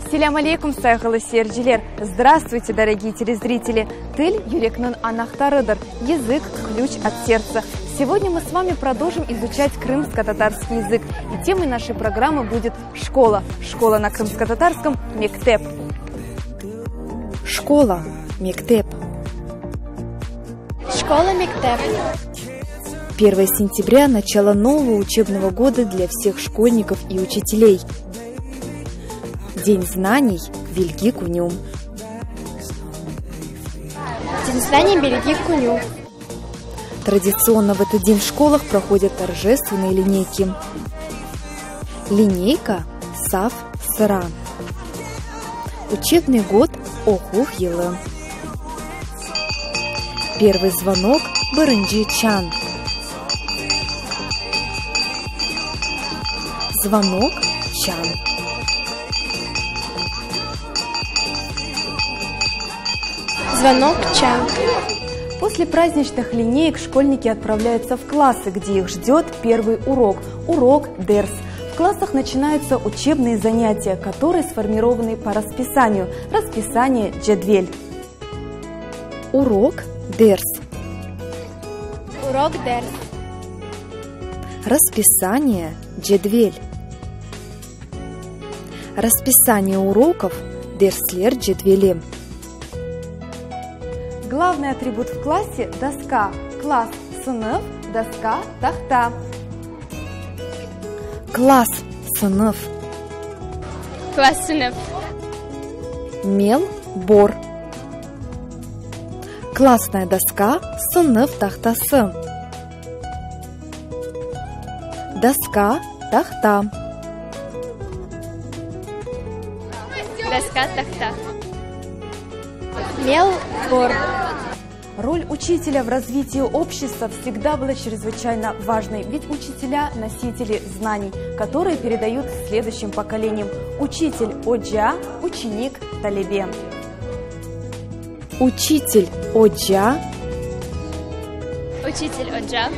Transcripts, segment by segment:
Ассаляму алейкум, сайгылы серджилер. Здравствуйте, дорогие телезрители. Тыль юрекнын анахтарыдыр. Язык – ключ от сердца. Сегодня мы с вами продолжим изучать крымско-татарский язык. И темой нашей программы будет школа. Школа на крымско-татарском – мектеп. Школа – мектеп. Школа мектеп. 1 сентября – начало нового учебного года для всех школьников и учителей. День знаний Билги Куню. День знаний Билги Куню. Традиционно в этот день в школах проходят торжественные линейки. Линейка Саф Сыра. Учебный год Охух Елы. Первый звонок Барынджи Чан. Звонок Чан. Звонок Чан. После праздничных линеек школьники отправляются в классы, где их ждет первый урок – урок Дерс. В классах начинаются учебные занятия, которые сформированы по расписанию. Расписание Джедвель. Урок Дерс. Урок Дерс. Расписание Джедвель. Расписание уроков Дерслер Джедвели. Главный атрибут в классе – доска. Класс – сынып, доска – тахта. Класс сынып. Класс сынып. Мел бор. Классная доска сынып тахтасы. Доска тахта. Доска тахта. Мел бор. Роль учителя в развитии общества всегда была чрезвычайно важной, ведь учителя – носители знаний, которые передают следующим поколениям. Учитель Оджа, ученик Талебе. Учитель Оджа. Учитель Оджа.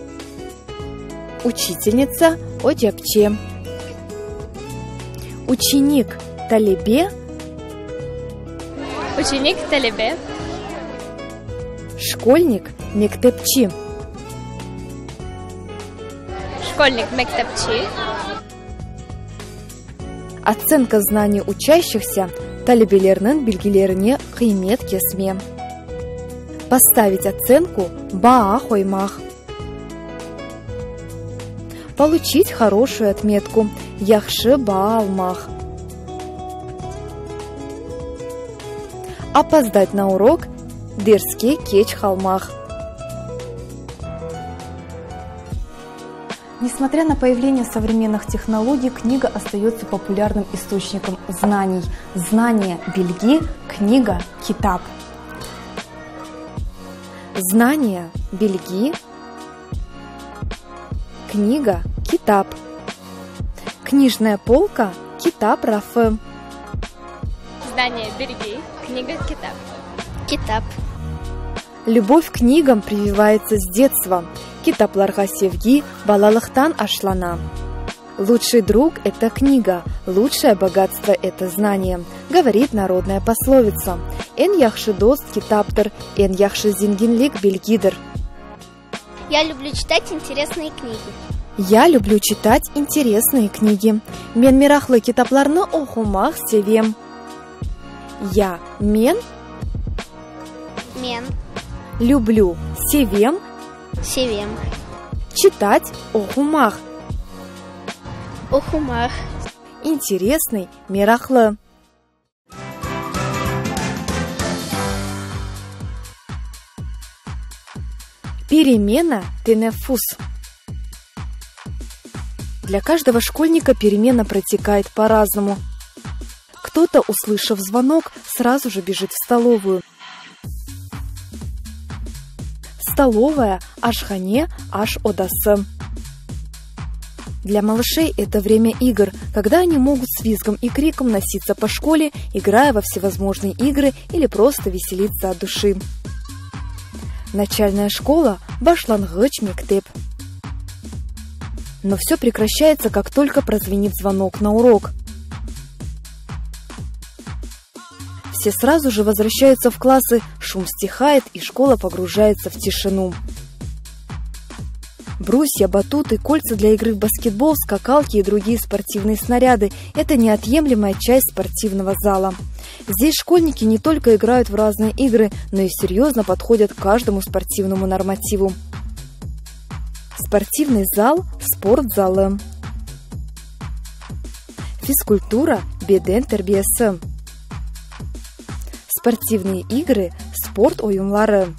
Учительница Оджапче. Ученик Талебе. Ученик Талебе. Школьник Мектепчи. Школьник Мектепчи. Оценка знаний учащихся талебелернын билгилерине кыймет кесме. Поставить оценку баа хоймах. Получить хорошую отметку яхшы баа алмах. Опоздать на урок дерске кеч халмах. Несмотря на появление современных технологий, книга остается популярным источником знаний. Знание Билги, книга Китаб. Знание Билги, книга Китаб. Книжная полка Китаб Рафы. Знание Билги, книга Китаб. Китаб. Любовь к книгам прививается с детства. Китапларга севги балалыхтан ашлана. Лучший друг – это книга, лучшее богатство – это знание, говорит народная пословица. Эн яхшы дост китаптыр, эн яхшы зингинлик билгидыр. Я люблю читать интересные книги. Я люблю читать интересные книги. Мен мирахлы китапларны окумах севем. Мен люблю севем читать окумах. Интересный мирахлы. Перемена тенефус. Для каждого школьника перемена протекает по-разному. Кто-то, услышав звонок, сразу же бежит в столовую. Столовая ашхане аш одасы. Для малышей это время игр, когда они могут с визгом и криком носиться по школе, играя во всевозможные игры или просто веселиться от души. Начальная школа башлангыч мектеп. Но все прекращается, как только прозвенит звонок на урок. Все сразу же возвращаются в классы, шум стихает и школа погружается в тишину. Брусья, батуты, кольца для игры в баскетбол, скакалки и другие спортивные снаряды – это неотъемлемая часть спортивного зала. Здесь школьники не только играют в разные игры, но и серьезно подходят к каждому спортивному нормативу. Спортивный зал – спортзалы. Физкультура – беден тербиясы. Спортивные игры – спорт оюнлары.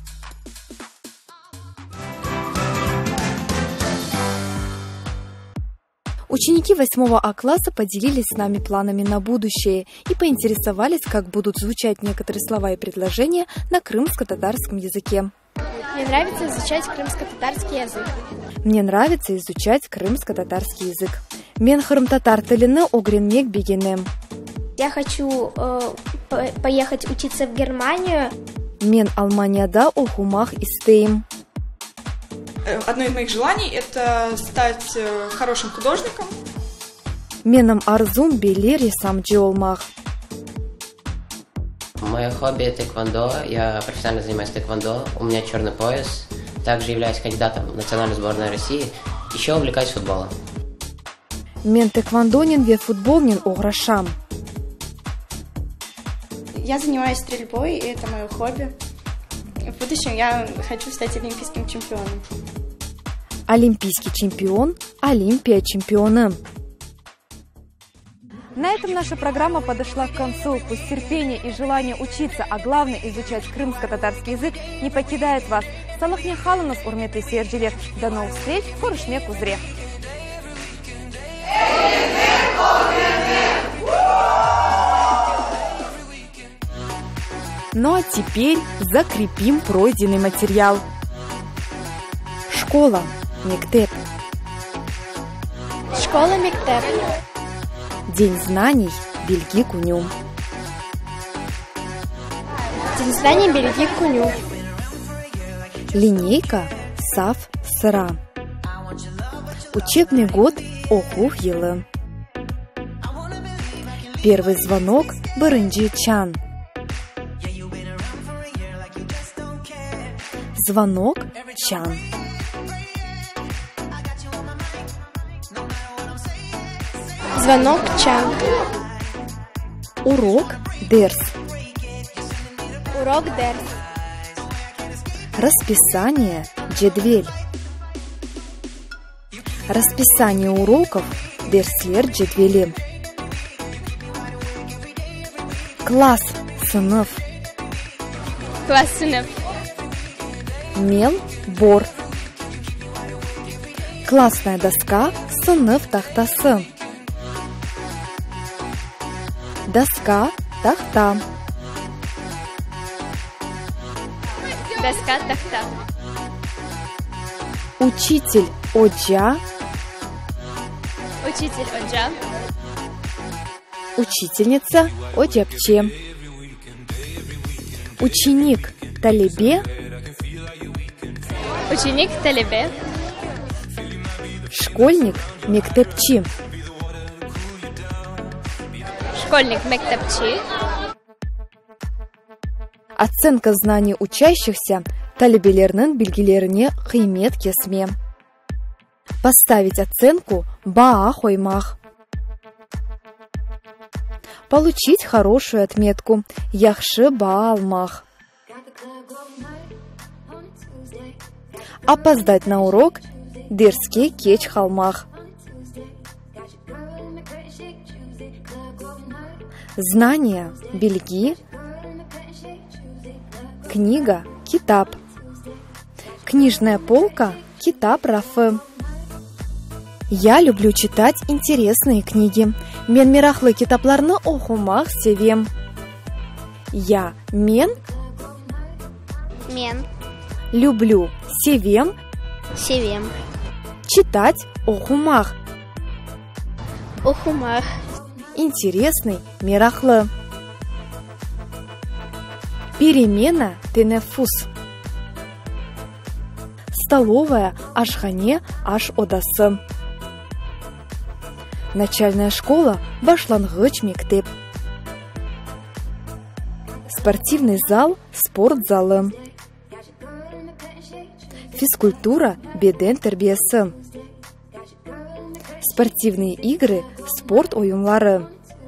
Ученики 8 А класса поделились с нами планами на будущее и поинтересовались, как будут звучать некоторые слова и предложения на крымско-татарском языке. Мне нравится изучать крымско-татарский язык. Мне нравится изучать крымско-татарский язык. Мен хырым-татар тіліні огренмек бегенем. Я хочу поехать учиться в Германию. Мен Алманияда оқумақ істейм. Одно из моих желаний – это стать хорошим художником. Менің арзум белер ресамчы олмақ. Мое хобби – тэквондо. Я профессионально занимаюсь тэквондо. У меня черный пояс. Также являюсь кандидатом в национальную сборную России. Еще увлекаюсь футболом. Мен тэквондонин ве футболнин ограшам. Я занимаюсь стрельбой, и это мое хобби. В будущем я хочу стать олимпийским чемпионом. Олимпийский чемпион, Олимпия чемпионом. На этом наша программа подошла к концу. Пусть терпение и желание учиться, а главное изучать крымско-татарский язык не покидает вас. Салахне халанас, урметли сержилер. До новых встреч в Курышме Кузре. Ну а теперь закрепим пройденный материал. Школа. Мектеп. Школа Мектеп. День знаний. Бельги кунюм. День знаний Бельги Куню. Линейка. Сав. Сыра. Учебный год. Охух елы. Первый звонок. Барынджи чан. Звонок. Чан. Звонок Чан. Урок. Дерс. Урок Дерс. Расписание. Джедвель. Расписание уроков. Дерслер джедвели. Класс. Сынов. Класс сынов. Мел. Бор. Классная доска. Сынов тахтасы. Доска. Тахта. Доска тахта. Учитель. Оджа. Учитель Оджа. Учительница. Оджапче. Ученик. Талебе. Ученик Талебе. Школьник. Мектепчи. Школьник Мектепчи. Оценка знаний учащихся талебелернің белгілеріне қимет кесме. Поставить оценку баа хоймах. Получить хорошую отметку яхшы баа алмах. Опоздать на урок дерске кеч халмах. Знания бельги. Книга китап. Книжная полка китап рафы. Я люблю читать интересные книги. Мен мирахлы китапларны оқумақ севем. Я мен люблю севем читать оқумақ. Интересный мирахлы. Перемена тенефус. Столовая ашхане аш одасы. Начальная школа башлангыч мектеп. Спортивный зал – спортзалы. Физкультура – беден тәрбиесі. Спортивные игры – спорт ойынлары.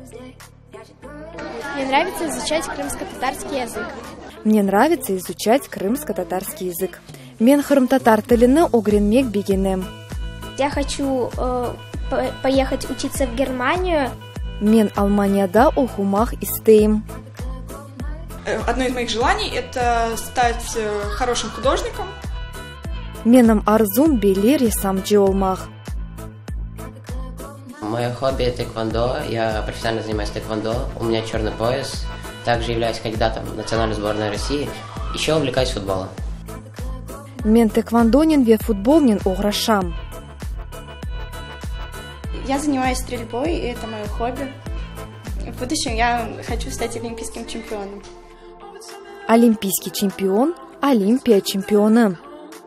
Мне нравится изучать крымско-татарский язык. Мне нравится изучать крымско-татарский язык. Мен хырым-татар тіліні огренмек бегенем. Я хочу поехать учиться в Германию. Мен Алманияда оқумақ истейм. Одно из моих желаний – это стать хорошим художником. Менің арзум белер ресамчы олмақ. Мое хобби – тэквондо. Я профессионально занимаюсь тэквондо. У меня черный пояс. Также являюсь кандидатом в национальную сборную России. Еще увлекаюсь футболом. Мен тэквондонин ве футболнин ограшам. Я занимаюсь стрельбой, и это мое хобби. В будущем я хочу стать олимпийским чемпионом. Олимпийский чемпион, Олимпия чемпиона.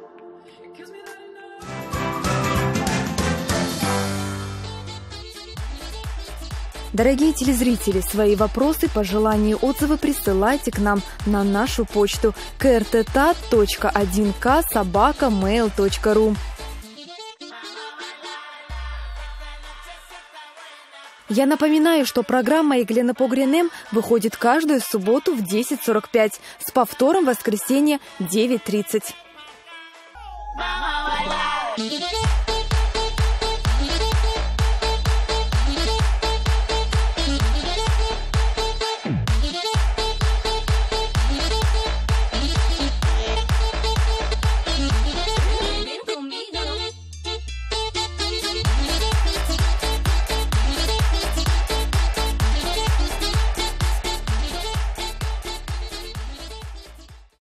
Дорогие телезрители, свои вопросы, пожелания, отзывы присылайте к нам на нашу почту krttat.1k@mail.ru. Я напоминаю, что программа «Еглена Погренем» выходит каждую субботу в 10:45 с повтором в воскресенье 9:30.